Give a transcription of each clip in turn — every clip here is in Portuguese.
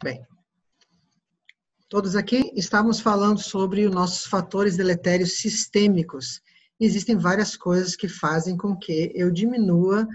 Bem, todos aqui estávamos falando sobre os nossos fatores deletérios sistêmicos. Existem várias coisas que fazem com que eu diminua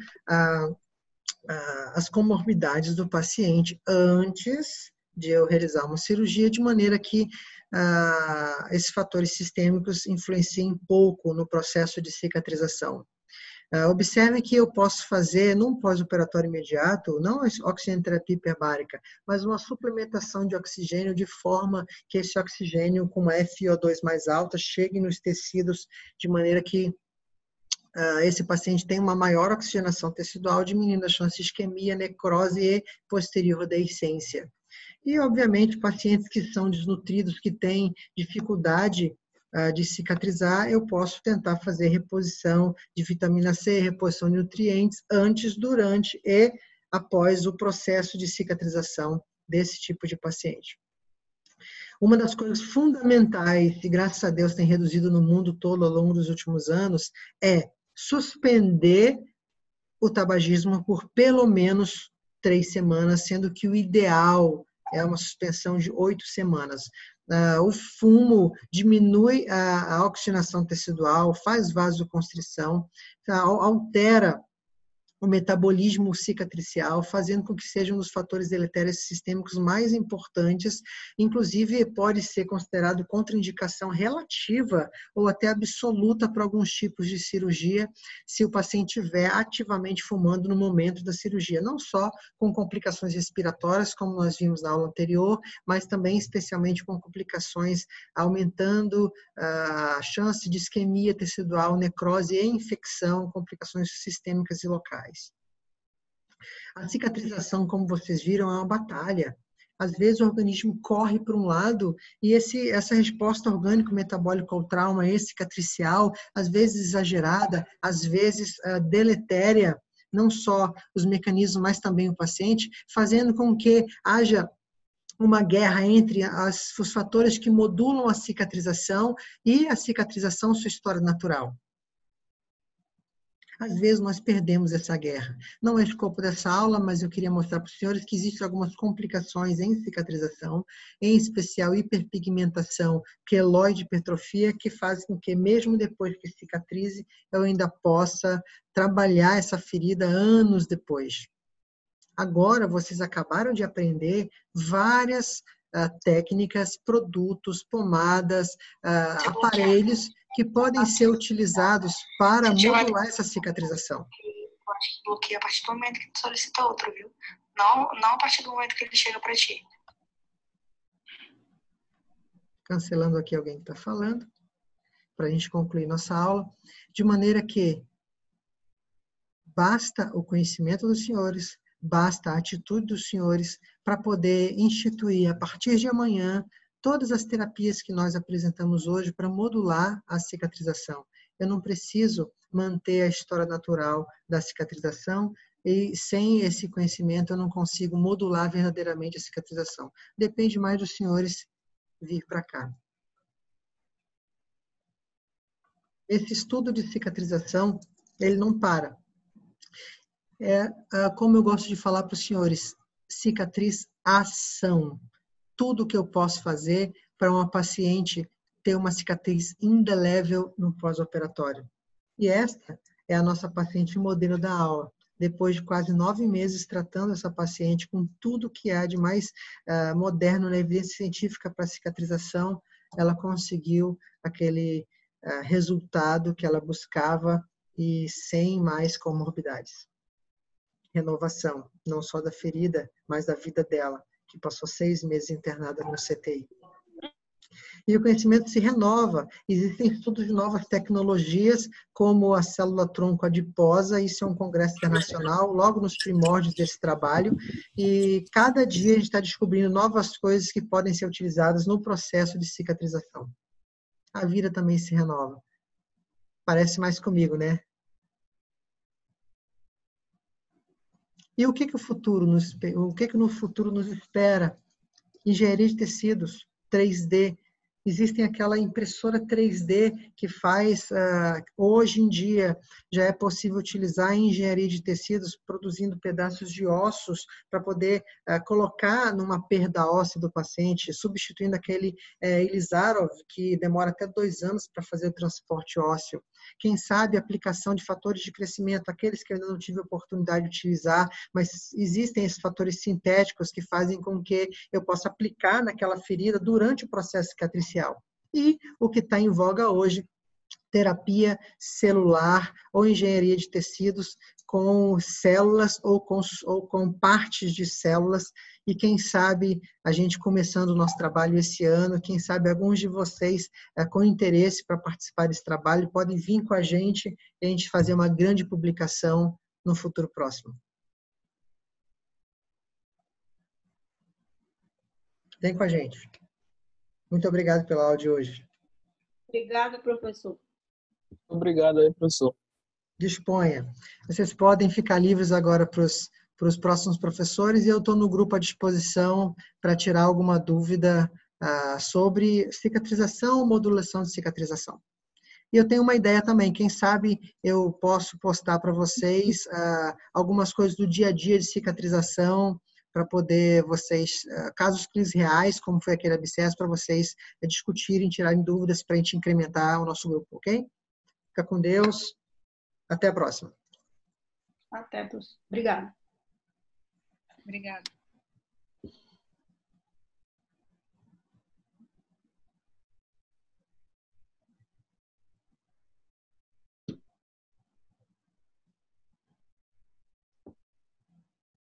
as comorbidades do paciente antes de eu realizar uma cirurgia, de maneira que esses fatores sistêmicos influenciem pouco no processo de cicatrização. Observe que eu posso fazer, num pós-operatório imediato, não a oxigenoterapia hiperbárica, mas uma suplementação de oxigênio de forma que esse oxigênio com uma FiO2 mais alta chegue nos tecidos de maneira que esse paciente tenha uma maior oxigenação tecidual, diminuindo a chance de isquemia, necrose e posterior deiscência. E, obviamente, pacientes que são desnutridos, que têm dificuldade de cicatrizar, eu posso tentar fazer reposição de vitamina C, reposição de nutrientes antes, durante e após o processo de cicatrização desse tipo de paciente. Uma das coisas fundamentais, e graças a Deus tem reduzido no mundo todo ao longo dos últimos anos, é suspender o tabagismo por pelo menos 3 semanas, sendo que o ideal é uma suspensão de 8 semanas. O fumo diminui a oxigenação tecidual, faz vasoconstrição, altera o metabolismo cicatricial, fazendo com que seja um dos fatores deletérios sistêmicos mais importantes, inclusive pode ser considerado contraindicação relativa ou até absoluta para alguns tipos de cirurgia, se o paciente estiver ativamente fumando no momento da cirurgia, não só com complicações respiratórias, como nós vimos na aula anterior, mas também especialmente com complicações aumentando a chance de isquemia tecidual, necrose e infecção, complicações sistêmicas e locais. A cicatrização, como vocês viram, é uma batalha. Às vezes o organismo corre para um lado e essa resposta orgânico-metabólica ao trauma cicatricial, às vezes exagerada, às vezes deletéria, não só os mecanismos, mas também o paciente, fazendo com que haja uma guerra entre os fatores que modulam a cicatrização e a cicatrização, sua história natural. Às vezes nós perdemos essa guerra. Não é escopo dessa aula, mas eu queria mostrar para os senhores que existem algumas complicações em cicatrização, em especial hiperpigmentação, queloide hipertrofia, que faz com que mesmo depois que cicatrize, eu ainda possa trabalhar essa ferida anos depois. Agora, vocês acabaram de aprender várias técnicas, produtos, pomadas, aparelhos que podem ser utilizados para modular essa cicatrização. Eu acho que bloqueia a partir do momento que tu solicita outro, viu? Não a partir do momento que ele chega para ti. Cancelando aqui alguém que está falando, para a gente concluir nossa aula, de maneira que basta o conhecimento dos senhores, basta a atitude dos senhores para poder instituir, a partir de amanhã, todas as terapias que nós apresentamos hoje para modular a cicatrização. Eu não preciso manter a história natural da cicatrização e sem esse conhecimento eu não consigo modular verdadeiramente a cicatrização. Depende mais dos senhores vir para cá. Esse estudo de cicatrização, ele não para. Como eu gosto de falar para os senhores, cicatrização. Tudo que eu posso fazer para uma paciente ter uma cicatriz indelével no pós-operatório. E esta é a nossa paciente modelo da aula. Depois de quase 9 meses tratando essa paciente com tudo que há de mais moderno na evidência científica para cicatrização, ela conseguiu aquele resultado que ela buscava e sem mais comorbidades. Renovação, não só da ferida, mas da vida dela, que passou 6 meses internada no CTI. E o conhecimento se renova. Existem estudos de novas tecnologias, como a célula-tronco adiposa, isso é um congresso internacional, logo nos primórdios desse trabalho, e cada dia a gente está descobrindo novas coisas que podem ser utilizadas no processo de cicatrização. A vida também se renova. Parece mais comigo, né? E o que no futuro nos espera? Engenharia de tecidos, 3D, Existem aquela impressora 3D que faz, hoje em dia, já é possível utilizar em engenharia de tecidos, produzindo pedaços de ossos para poder colocar numa perda óssea do paciente, substituindo aquele Ilizarov, que demora até 2 anos para fazer o transporte ósseo. Quem sabe a aplicação de fatores de crescimento, aqueles que eu ainda não tive a oportunidade de utilizar, mas existem esses fatores sintéticos que fazem com que eu possa aplicar naquela ferida durante o processo cicatricial. E o que está em voga hoje, terapia celular ou engenharia de tecidos com células ou com partes de células. E quem sabe a gente começando o nosso trabalho esse ano, quem sabe alguns de vocês com interesse para participar desse trabalho podem vir com a gente e a gente fazer uma grande publicação no futuro próximo. Vem com a gente. Muito obrigado pela aula de hoje. Obrigada, professor. Obrigado aí, professor. Disponha. Vocês podem ficar livres agora para os próximos professores e eu estou no grupo à disposição para tirar alguma dúvida sobre cicatrização ou modulação de cicatrização. E eu tenho uma ideia também, quem sabe eu posso postar para vocês algumas coisas do dia a dia de cicatrização, para poder vocês, casos clínicos reais, como foi aquele abscesso, para vocês discutirem, tirarem dúvidas para a gente incrementar o nosso grupo, ok? Fica com Deus. Até a próxima. Até, professor. Obrigada. Obrigada.